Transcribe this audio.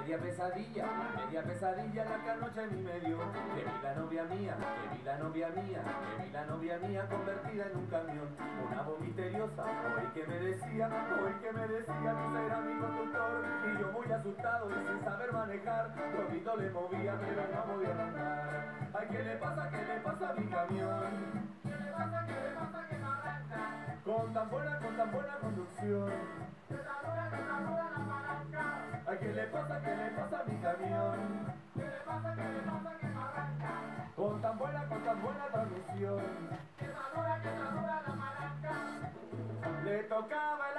media pesadilla la que anoche a mí me dio. Que vi la novia mía, que vi la novia mía, que vi la novia mía convertida en un camión. Una voz misteriosa, hoy que me decía tú serás mi conductor. Y yo muy asustado y sin saber manejar, todito le movía pero no podía arrancar. Ay, ¿qué le pasa a mi camión? ¿Qué le pasa, qué le pasa que no arranca? Con tan buena conducción. Que saluda la palanca. Ay, ¿qué le pasa a mi camión? ¿Qué le pasa, qué le pasa que no arranca? Con tan buena transmisión. Que saluda la palanca. Le tocaba